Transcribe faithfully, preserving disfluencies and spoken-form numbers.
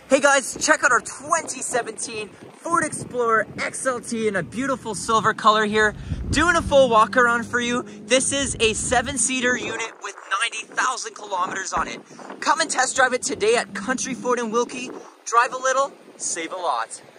Hey guys, check out our twenty seventeen Ford Explorer X L T in a beautiful silver color here. Doing a full walk around for you. This is a seven-seater unit with ninety thousand kilometers on it. Come and test drive it today at Country Ford in Wilkie. Drive a little, save a lot.